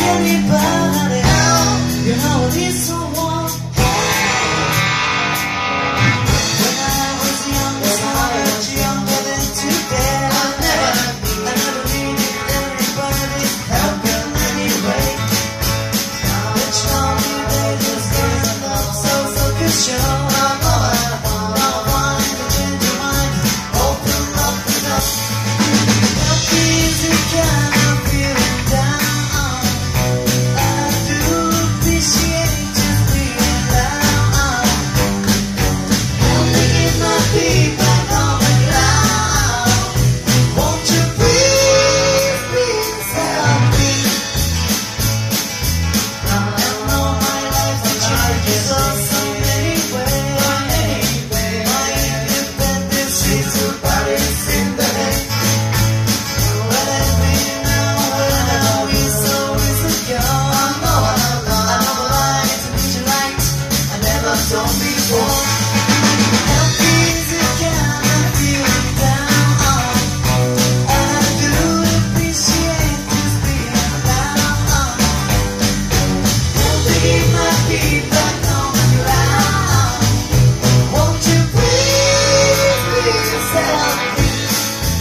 anybody else. You know I need someone. When I was younger, so much younger than today, I never needed anybody's help in any way. Which lonely days was getting up so good show.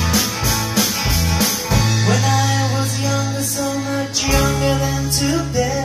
When I was younger, so much younger than today.